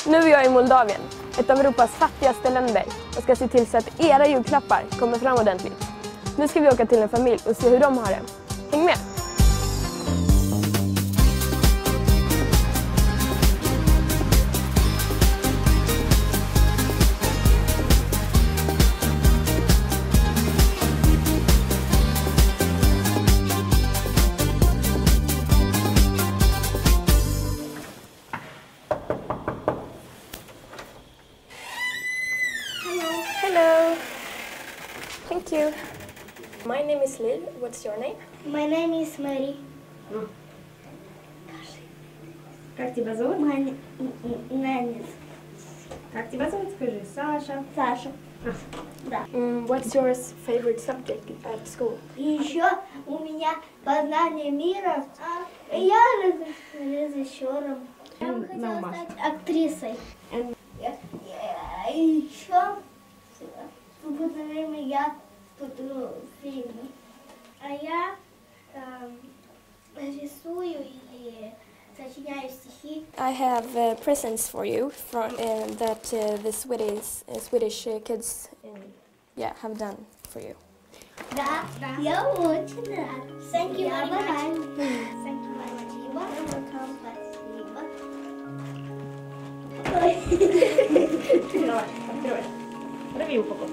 Nu är jag i Moldavien, ett av Europas fattigaste länder, och ska se till så att era julklappar kommer fram ordentligt. Nu ska vi åka till en familj och se hur de har det. Häng med! Hello. Thank you. My name is Liv. What's your name? My name is Mary. Как тебя зовут? Нэнис. Как тебя зовут? Скажи. Саша. Саша. Да. What's your favorite subject at school? Еще у меня познание мира. Я режиссером. Я бы хотела стать актрисой. Еще в свободное время я смотрю фильмы. А я рисую или сочиняю стихи. I have presents for you from that the Swedish kids have done for you. Да, я очень рада. Thank you very much. Thank you very much. Спасибо. Давай, открывай. Рви упаковку.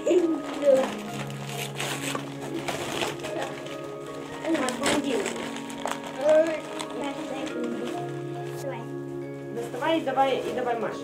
Доставай и давай Маша.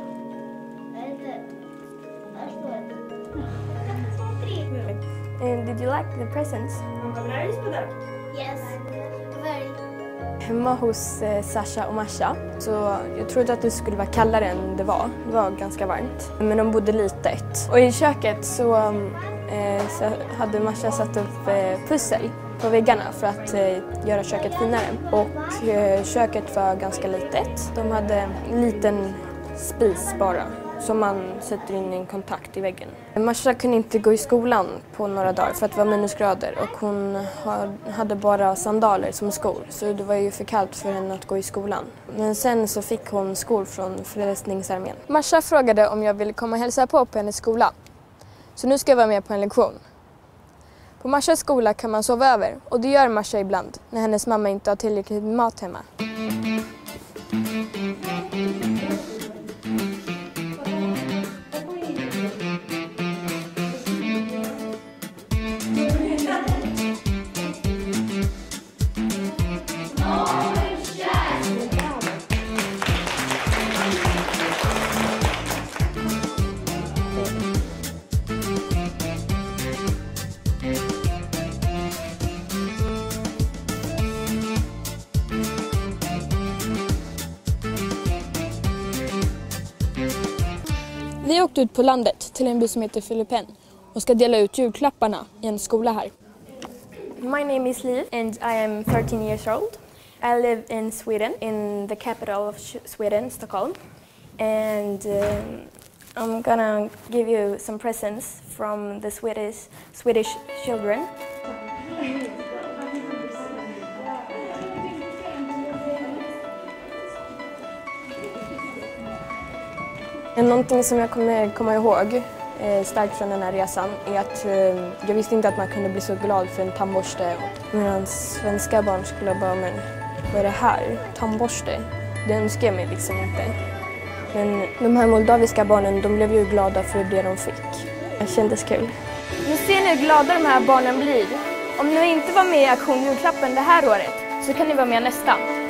And did you like the presents? Вам понравились подарки? Yes, very. Hemma hos Sasha och Masha, så jag trodde att det skulle vara kallare än det var. Det var ganska varmt, men de bodde litet. Och i köket så hade Masha satt upp pussel på väggarna för att göra köket finare. Och köket var ganska litet. De hade en liten spis bara, som man sätter in i en kontakt i väggen. Masha kunde inte gå i skolan på några dagar för att det var minusgrader, och hon hade bara sandaler som skor, så det var ju för kallt för henne att gå i skolan. Men sen så fick hon skor från Frälsningsarmén. Masha frågade om jag ville komma och hälsa på hennes skola, så nu ska jag vara med på en lektion. På Mashas skola kan man sova över, och det gör Masha ibland när hennes mamma inte har tillräckligt med mat hemma. Vi åkte ut på landet till en by som heter Filipen och ska dela ut julklapparna i en skola här. My name is Liv and I am 13 years old. I live in Sweden, in the capital of Sweden, Stockholm. And I'm gonna give you some presents from the Swedish children. Någonting som jag kommer komma ihåg starkt från den här resan är att jag visste inte att man kunde bli så glad för en tandborste. Medan svenska barn skulle bara, men vad är det här? Tandborste? Det önskar jag mig liksom inte. Men de här moldaviska barnen, de blev ju glada för det de fick. Det kändes kul. Nu ser ni hur glada de här barnen blir. Om ni inte var med i Aktion Julklappen det här året så kan ni vara med nästa.